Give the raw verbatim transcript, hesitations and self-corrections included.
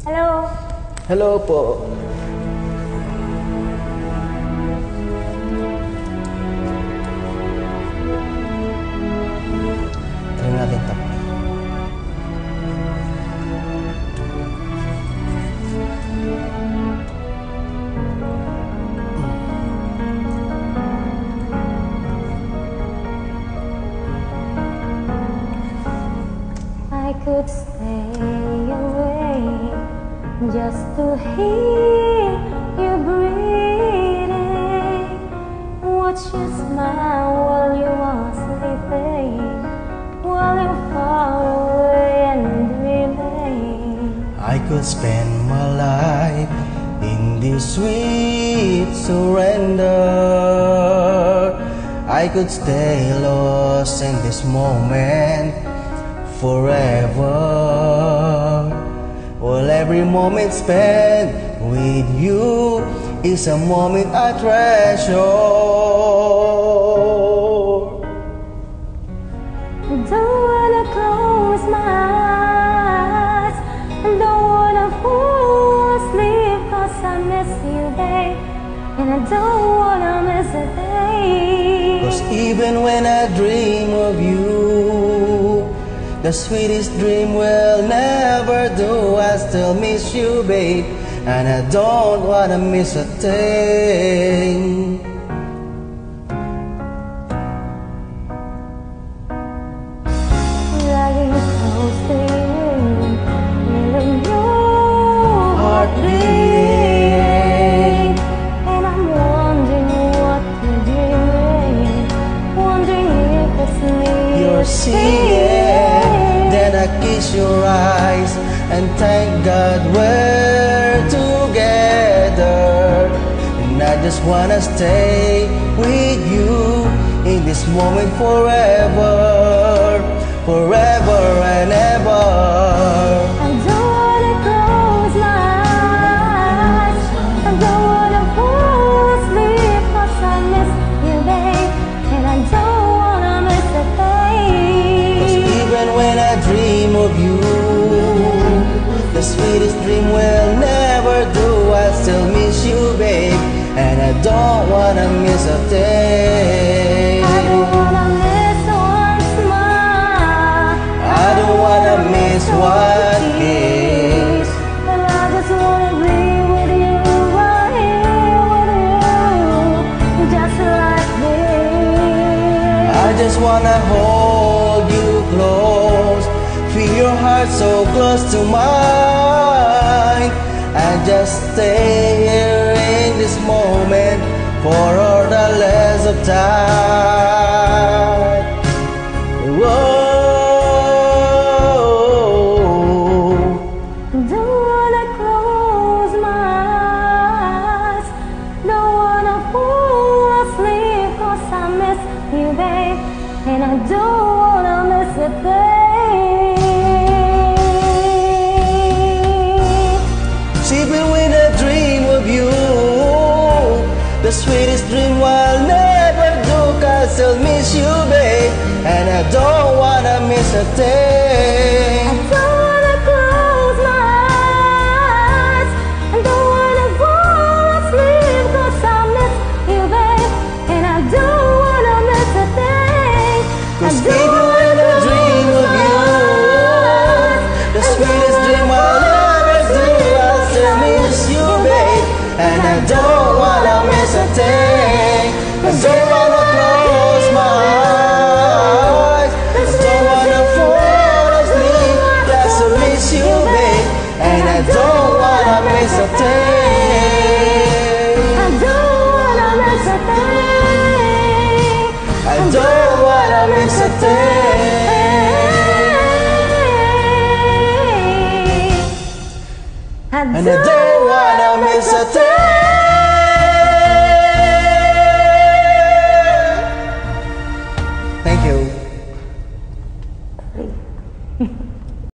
Hello. Hello po. Try natin ito. I could stay away just to hear you breathing, watch you smile while you are sleeping, while you're far away and dreaming. I could spend my life in this sweet surrender. I could stay lost in this moment forever. Well, every moment spent with you is a moment I treasure. Don't wanna close my eyes, don't wanna fall asleep, 'cause I miss you, babe, and I don't wanna miss a day. 'Cause even when I dream of you, the sweetest dream will never do. I still miss you, babe, and I don't wanna miss a thing. Lying close to you, feeling your heart beating, and I'm wondering what you're dreaming, wondering if it's me You're seeing, then I kiss your eyes and thank God we're together. And I just wanna stay with you in this moment forever, forever and ever. I don't wanna close my eyes, I don't wanna fall asleep, 'cause I miss you, babe, and I don't wanna miss a thing. 'Cause even when I dream of you, the sweetest dream will never do. I still miss you, babe, and I don't wanna miss a thing. I don't wanna miss one smile, I don't wanna miss one kiss. but I just wanna be with you, right here with you, just like this. I just wanna hold you close, feel your heart so close to mine, and just stay here in this moment for all the length of time. Whoa. Don't wanna close my eyes, don't wanna fall asleep, 'cause I miss you, babe, and I don't wanna miss a thing. Even when I dream of you, the sweetest dream I'll never do. 'Cause I still miss you, babe, and I don't wanna miss a thing. I don't wanna close my eyes, I don't wanna fall asleep, 'cause I miss you, babe, and I don't wanna miss a thing. I 'Cause don't even when I dream of you, the sweetest dream I'll never do. I still miss you, babe, and I don't wanna miss a thing. I don't wanna close my eyes, I don't wanna fall asleep. Just to miss you, babe, and I don't wanna miss a thing. I don't wanna miss a thing. I don't wanna miss a thing. I And I don't wanna miss a thing.